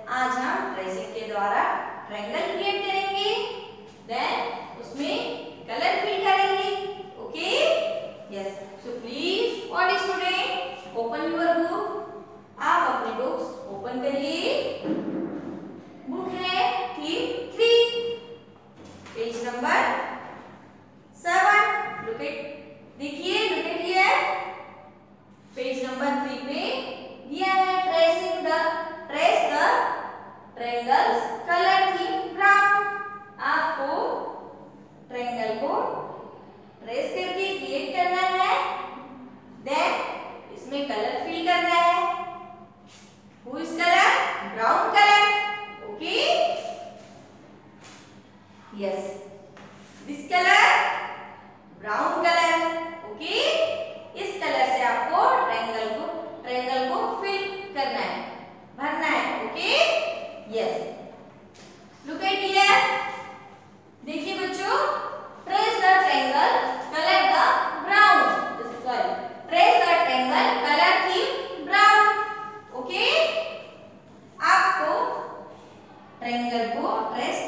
आज हम ट्रेसिंग के द्वारा ट्रायंगल क्रिएट करेंगे, देन उसमें कलर फिल करेंगे। Okay, yes. So please all student open your book. आप अपनी बुक्स ओपन करिए। बुक है theme 3, page number 7। Look at, देखिए, look at here. Page number 3 पे दिया है trace the triangles colour theme brown. आपको ट्रायंगल को ट्रेस करके क्रिएट करना है, देन इसमें कलर फिल करना है। Which colour? Brown colour. Okay, yes, this colour brown colour. Okay, इस कलर से आपको ट्रायंगल को फिल करना है, भरना है। Okay, yes. Look at here, देखिए बच्चों, trace the triangle colour the brown, sorry, trace the triangle colour theme brown. Okay, आपको ट्रायंगल को ट्रेस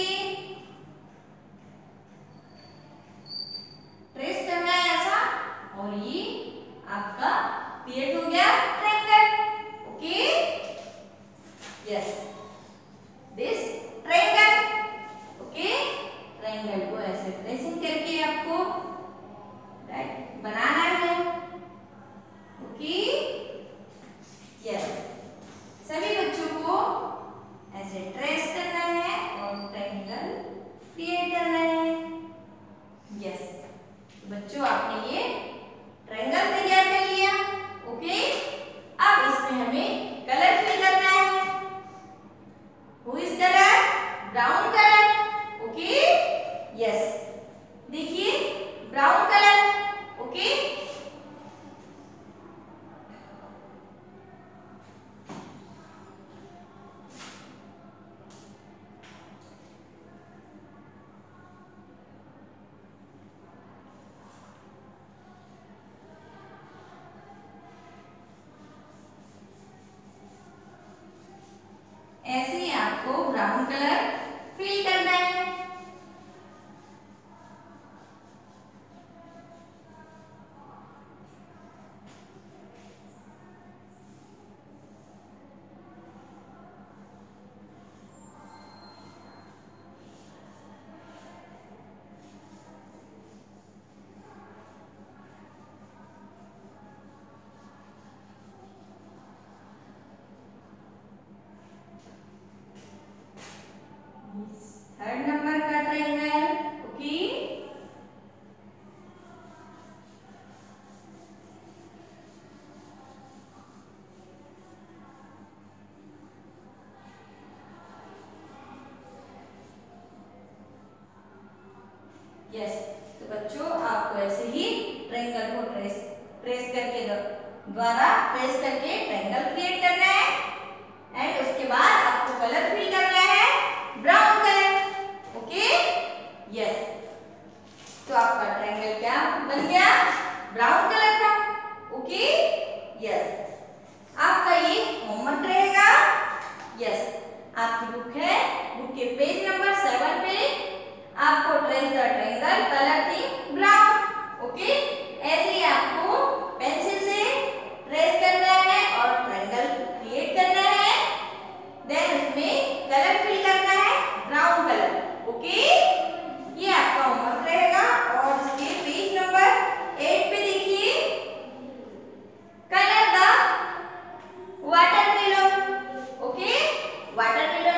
करना है ऐसा, और ये आपका क्रिएट हो गया triangle. Okay, yes, this triangle. Okay, triangle को ऐसे ट्रेसिंग करके आपको बनाना है। ओके, यस, सभी बच्चों को ऐसे ट्रेस करना है और ट्रायंगल क्रिएट करना है। यस, बच्चों, आपने ये ट्रायंगल तैयार कर लिया। ओके, अब इसमें हमें कलर फिल करना है। Which colour? Brown colour. Okay, yes, देखिए, ब्राउन कलर। ओके, ऐसे ही आपको ब्राउन कलर फिल करना है। थर्ड नंबर का ट्रायंगल। Okay, yes. तो बच्चों, आपको ऐसे ही ट्रायंगल को ट्रेस करके ट्रायंगल क्रिएट करना है, एंड उसके बाद आपको कलर फिल करना है ब्राउन कलर। ओके, यस, तो आपका ट्रायंगल क्या बन गया? ब्राउन कलर का। ओके, यस, आपका ये होमवर्क रहेगा। यस, आपकी बुक है, बुक के पेज नंबर 7 पे आपको trace the triangle colour theme brown. Okay, ऐसे ही आपको पेंसिल से ट्रेस करना है और ट्रायंगल क्रिएट करना है, देन उसमें कलर फिल करना है ब्राउन कलर। ओके, ये आपका होमवर्क रहेगा। और इसके पेज नंबर 8 पे देखिए, colour the watermelon. Okay, watermelon